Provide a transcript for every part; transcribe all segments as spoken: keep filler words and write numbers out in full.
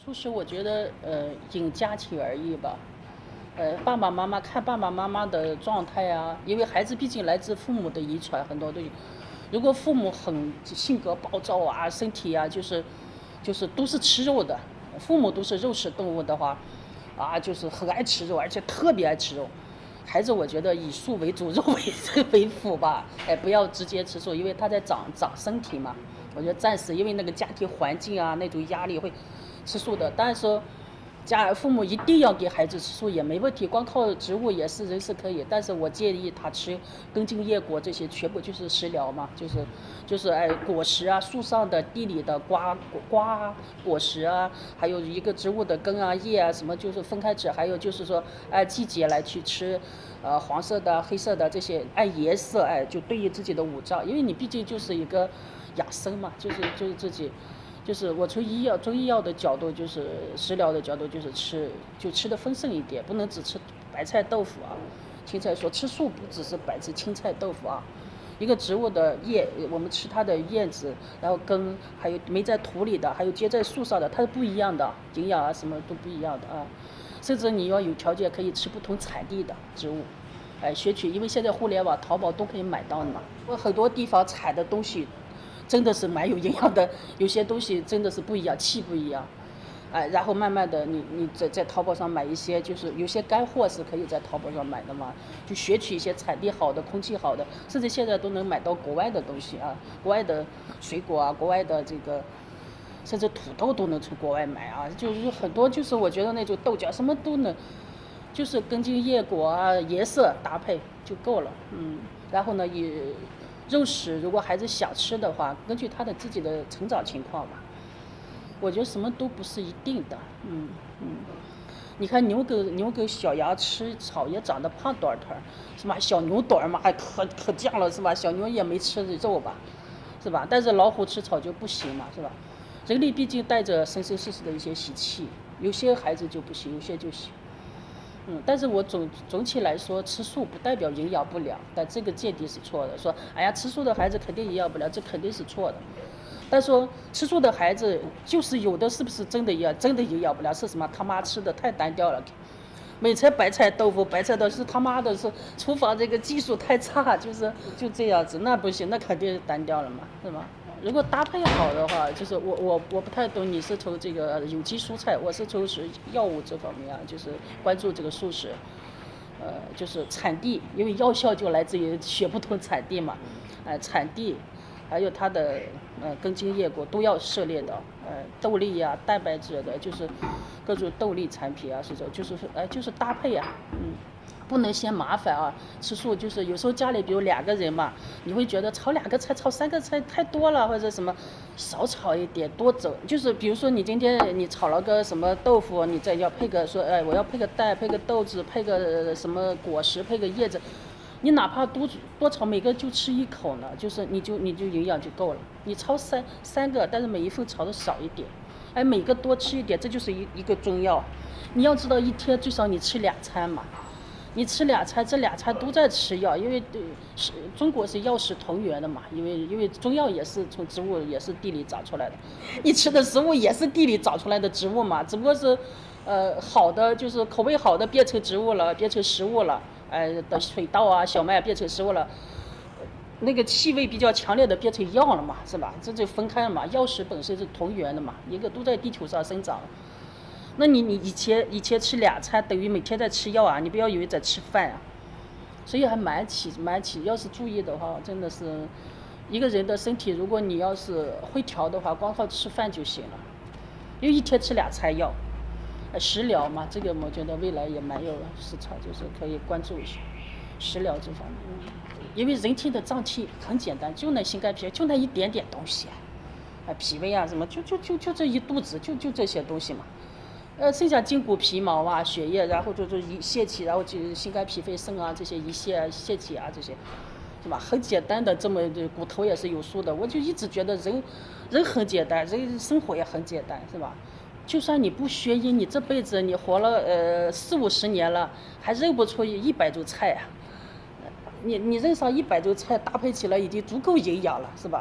素食我觉得呃因家庭而异吧，呃爸爸妈妈看爸爸妈妈的状态啊，因为孩子毕竟来自父母的遗传，很多东西。如果父母很性格暴躁啊，身体啊就是就是都是吃肉的，父母都是肉食动物的话，啊就是很爱吃肉，而且特别爱吃肉。孩子我觉得以素为主，肉为为辅吧，哎不要直接吃素，因为他在长长身体嘛。我觉得暂时因为那个家庭环境啊那种压力会吃素的，但是说家父母一定要给孩子吃素也没问题，光靠植物也是人是可以，但是我建议他吃根茎叶果这些全部就是食疗嘛，就是就是哎果实啊，树上的地里的瓜瓜果实啊，还有一个植物的根啊叶啊什么就是分开吃，还有就是说按季节来去吃。呃，黄色的、黑色的这些按颜色，哎，就对应自己的五脏，因为你毕竟就是一个养生嘛，就是就是自己，就是我从医药中医药的角度，就是食疗的角度，就是吃就吃的丰盛一点，不能只吃白菜豆腐啊，青菜说吃素不只是白吃青菜豆腐啊，一个植物的叶，我们吃它的叶子，然后根，还有没在土里的，还有结在树上的，它是不一样的，营养啊什么都不一样的啊。甚至你要有条件可以吃不同产地的植物，哎，学取，因为现在互联网、淘宝都可以买到的嘛。我很多地方产的东西真的是蛮有营养的，有些东西真的是不一样，气不一样，哎，然后慢慢的你你在在淘宝上买一些，就是有些干货是可以在淘宝上买的嘛，就学取一些产地好的、空气好的，甚至现在都能买到国外的东西啊，国外的水果啊，国外的这个。甚至土豆都能从国外买啊，就是很多，就是我觉得那种豆角什么都能，就是根茎叶果啊颜色搭配就够了，嗯，然后呢也肉食如果孩子想吃的话，根据他的自己的成长情况吧，我觉得什么都不是一定的，嗯嗯，你看牛狗牛狗小羊吃草也长得胖墩儿墩儿，是吧？小牛墩儿嘛还可可犟了是吧？小牛也没吃肉吧，是吧？但是老虎吃草就不行嘛，是吧？人类毕竟带着生生世世的一些习气，有些孩子就不行，有些就行。嗯，但是我总总体来说，吃素不代表营养不良，但这个见地是错的。说，哎呀，吃素的孩子肯定营养不良，这肯定是错的。但说吃素的孩子就是有的是不是真的营养，真的营养不良是什么？他妈吃的太单调了，每菜白菜豆腐，白菜豆腐是他妈的是厨房这个技术太差，就是就这样子，那不行，那肯定是单调了嘛，是吗？如果搭配好的话，就是我我我不太懂，你是从这个有机蔬菜，我是从是药物这方面啊，就是关注这个素食，呃，就是产地，因为药效就来自于选不同产地嘛，呃，产地，还有它的呃根茎叶果都要涉猎的，呃，豆类呀、蛋白质的，就是各种豆类产品啊，是这，就是呃就是搭配啊，嗯。不能嫌麻烦啊！吃素就是有时候家里比如两个人嘛，你会觉得炒两个菜、炒三个菜太多了，或者什么少炒一点，多走。就是比如说你今天你炒了个什么豆腐，你再要配个说，哎，我要配个蛋、配个豆子、配个什么果实、配个叶子，你哪怕多多炒，每个就吃一口呢，就是你就你就营养就够了。你炒三三个，但是每一份炒的少一点，哎，每个多吃一点，这就是一一个中药。你要知道一天最少你吃两餐嘛。你吃俩餐，这俩餐都在吃药，因为对是中国是药食同源的嘛，因为因为中药也是从植物也是地里长出来的，你吃的食物也是地里长出来的植物嘛，只不过是，呃，好的就是口味好的变成植物了，变成食物了，哎、呃、的水稻啊小麦变成食物了，那个气味比较强烈的变成药了嘛，是吧？这就分开了嘛，药食本身是同源的嘛，一个都在地球上生长。那你你以前以前吃两餐等于每天在吃药啊，你不要以为在吃饭啊，所以还蛮起蛮起，要是注意的话，真的是一个人的身体，如果你要是会调的话，光靠吃饭就行了，因为一天吃两餐药，食疗嘛，这个我觉得未来也蛮有市场，就是可以关注一下食疗这方面，因为人体的脏器很简单，就那心肝脾，就那一点点东西啊，脾胃啊什么，就就就就这一肚子，就就这些东西嘛。呃，剩下筋骨皮毛啊、血液，然后就就一泄气，然后就心肝脾肺肾啊这些一泄啊、泄气啊这些，是吧？很简单的，这么骨头也是有数的。我就一直觉得人，人很简单，人生活也很简单，是吧？就算你不学医，你这辈子你活了呃四五十年了，还认不出一百种菜啊。你你认上一百种菜搭配起来已经足够营养了，是吧？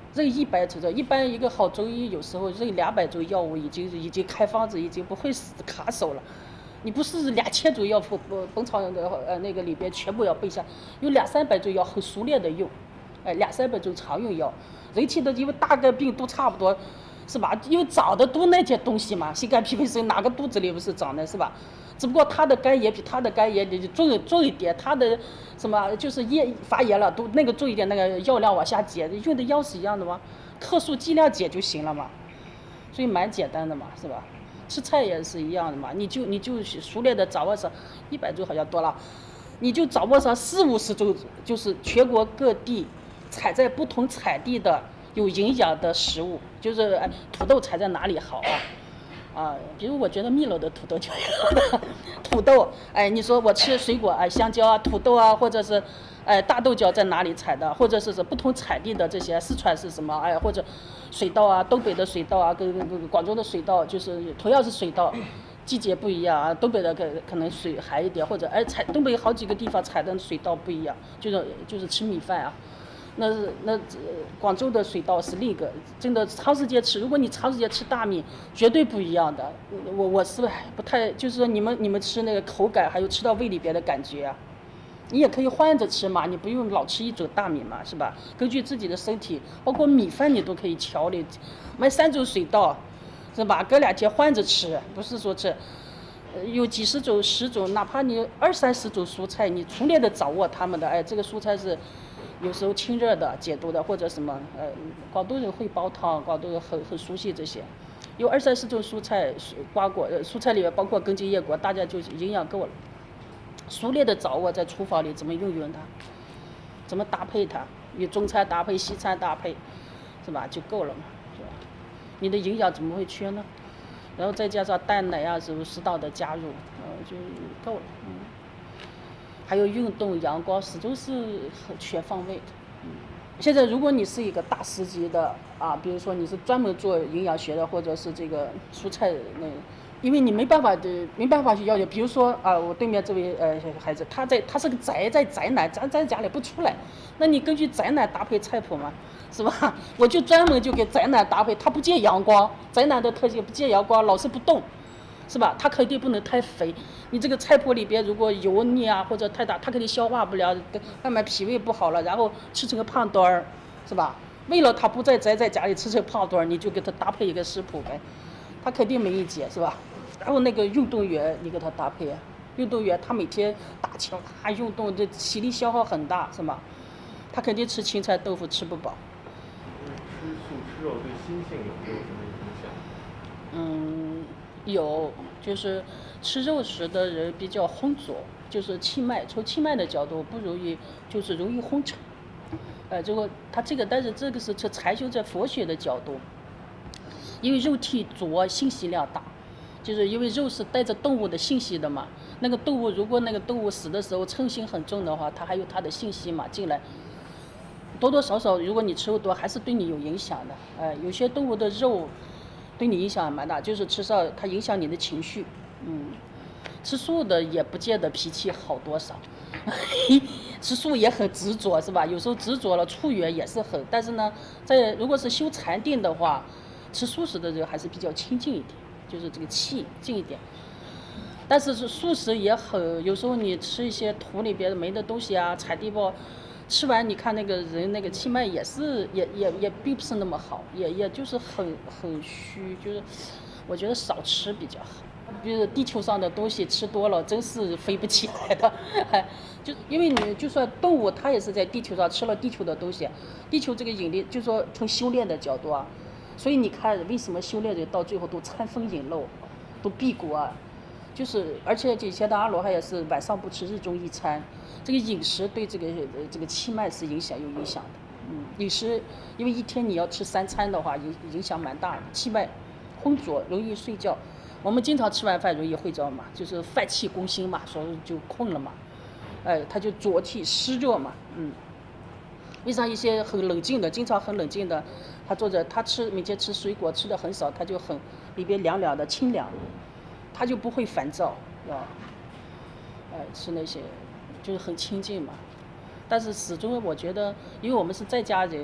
认一百周的，一般一个好中医有时候认两百周药物已经已经开方子，已经不会死卡手了。你不是两千种药谱本本草的呃那个里边全部要背下，有两三百种药很熟练的用，哎，两三百种常用药，人体的因为大概病都差不多。是吧？因为长的都那些东西嘛，心肝脾肺肾哪个肚子里不是长的，是吧？只不过他的肝炎比他的肝炎重重一点，他的什么就是炎发炎了，都那个重一点，那个药量往下减，用的药是一样的吗？克数剂量减就行了嘛，所以蛮简单的嘛，是吧？吃菜也是一样的嘛，你就你就熟练的掌握上，一百种好像多了，你就掌握上四五十种，就是全国各地采在不同产地的。有营养的食物，就是哎，土豆采在哪里好啊？啊，比如我觉得汨罗的土豆就有土豆，哎，你说我吃水果，哎，香蕉啊，土豆啊，或者是，哎，大豆角在哪里采的？或者是是不同产地的这些，四川是什么？哎，或者水稻啊，东北的水稻啊，跟跟广州的水稻，就是同样是水稻，季节不一样啊，东北的可可能水寒一点，或者哎采东北好几个地方采的水稻不一样，就是就是吃米饭啊。那那广州的水稻是另一个，真的长时间吃，如果你长时间吃大米，绝对不一样的。我我是不太，就是说你们你们吃那个口感，还有吃到胃里边的感觉啊，你也可以换着吃嘛，你不用老吃一种大米嘛，是吧？根据自己的身体，包括米饭你都可以调理，买三种水稻，是吧？隔两天换着吃，不是说这。有几十种、十种，哪怕你二三十种蔬菜，你熟练的掌握它们的，哎，这个蔬菜是有时候清热的、解毒的，或者什么，呃，广东人会煲汤，广东人很很熟悉这些。有二三十种蔬菜、瓜果，呃，蔬菜里面包括根茎叶果，大家就营养够了。熟练的掌握在厨房里怎么运用它，怎么搭配它，与中餐搭配、西餐搭配，是吧？就够了嘛，是吧？你的营养怎么会缺呢？然后再加上蛋奶啊，什么适当的加入，呃，就够了。嗯，还有运动、阳光，始终是很全方位的。嗯，现在如果你是一个大师级的啊，比如说你是专门做营养学的，或者是这个蔬菜那，因为你没办法的，没办法去要求。比如说啊，我对面这位呃孩子，他在他是个宅在宅男，咱在家里不出来，那你根据宅男搭配菜谱嘛。是吧？我就专门就给宅男搭配，他不见阳光，宅男的特性不见阳光，老是不动，是吧？他肯定不能太肥，你这个菜谱里边如果油腻啊或者太大，他肯定消化不了，慢慢脾胃不好了，然后吃成个胖墩儿，是吧？为了他不再宅在家里吃成胖墩儿，你就给他搭配一个食谱呗，他肯定没意见，是吧？然后那个运动员你给他搭配，运动员他每天打球他运动，这体力消耗很大，是吧？他肯定吃青菜豆腐吃不饱。 吃素吃肉对心性有没有什么影响？ 嗯，有，就是吃肉食的人比较浑浊，就是气脉，从气脉的角度不容易，就是容易昏沉。呃，这个他这个，但是这个是从禅修在佛学的角度，因为肉体浊，信息量大，就是因为肉是带着动物的信息的嘛。那个动物如果那个动物死的时候嗔心很重的话，它还有它的信息嘛进来。多多少少，如果你吃肉多，还是对你有影响的。呃，有些动物的肉对你影响蛮大，就是吃上它影响你的情绪。嗯，吃素的也不见得脾气好多少，吃素也很执着，是吧？有时候执着了，处缘也是很。但是呢，在如果是修禅定的话，吃素食的人还是比较清净一点，就是这个气静一点。但是是素食也很，有时候你吃一些土里边没的东西啊，产地包。吃完你看那个人那个气脉也是也也也并不是那么好，也也就是很很虚，就是我觉得少吃比较好。比如地球上的东西吃多了真是飞不起来的，就因为你就算动物它也是在地球上吃了地球的东西，地球这个引力就说从修炼的角度啊，所以你看为什么修炼者到最后都餐风饮肉，都辟谷啊。就是而且以前的阿罗汉也是晚上不吃，日中一餐，这个饮食对这个这个气脉是影响有影响的。嗯，饮食因为一天你要吃三餐的话，影影响蛮大的，气脉浑浊，容易睡觉。我们经常吃完饭容易会着嘛，就是饭气攻心嘛，所以就困了嘛，哎，他就浊气湿热嘛，嗯。为啥一些很冷静的，经常很冷静的，他坐着他吃每天吃水果吃的很少，他就很里边凉凉的清凉。他就不会烦躁，要，哎，吃那些，就是很清静嘛。但是始终我觉得，因为我们是在家人，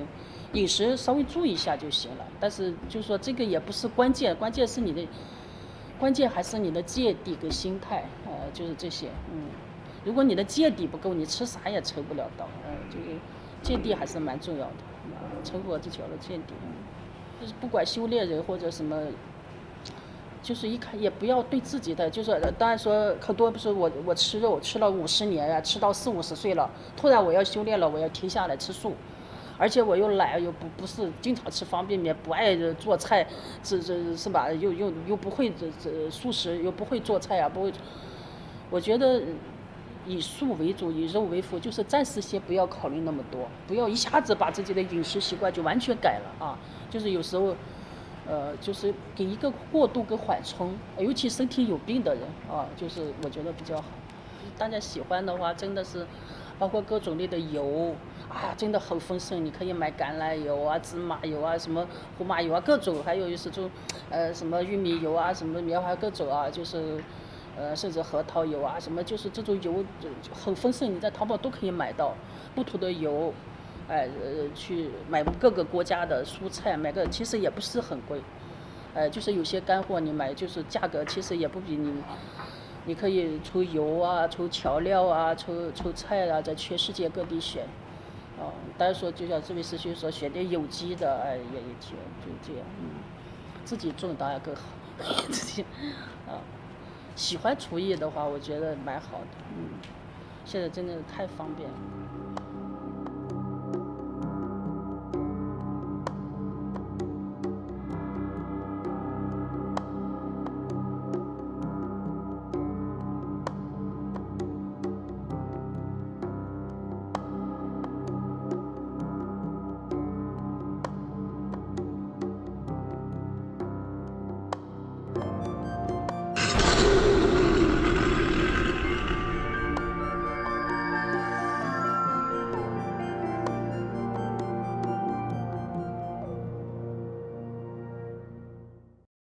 饮食稍微注意一下就行了。但是就是说这个也不是关键，关键是你的，关键还是你的芥蒂跟心态，呃，就是这些，嗯。如果你的芥蒂不够，你吃啥也抽不了道，嗯，这个芥蒂还是蛮重要的，嗯，抽过这条的芥蒂，嗯，就是不管修炼人或者什么。就是一看也不要对自己的，就是当然说很多不是我我吃肉吃了五十年呀、啊，吃到四五十岁了，突然我要修炼了，我要停下来吃素，而且我又懒，又不不是经常吃方便面，不爱做菜，这这是吧？又又又不会这这素食，又不会做菜啊，不会。我觉得以素为主，以肉为辅，就是暂时先不要考虑那么多，不要一下子把自己的饮食习惯就完全改了啊，就是有时候。呃，就是给一个过渡跟缓冲，尤其身体有病的人啊，就是我觉得比较好。大家喜欢的话，真的是，包括各种类的油啊，真的很丰盛。你可以买橄榄油啊、芝麻油啊、什么胡麻油啊，各种，还有就是种，呃，什么玉米油啊、什么棉花各种啊，就是，呃，甚至核桃油啊，什么就是这种油很丰盛，你在淘宝都可以买到不同的油。哎，呃，去买各个国家的蔬菜，买个其实也不是很贵，哎，就是有些干货你买就是价格其实也不比你，你可以抽油啊，抽调料啊，抽抽菜啊，在全世界各地选，啊，当然说就像这位师兄说，选点有机的，哎，也也挺就这样，嗯，自己种当然更好，自己，啊，喜欢厨艺的话，我觉得蛮好的，嗯，现在真的太方便了。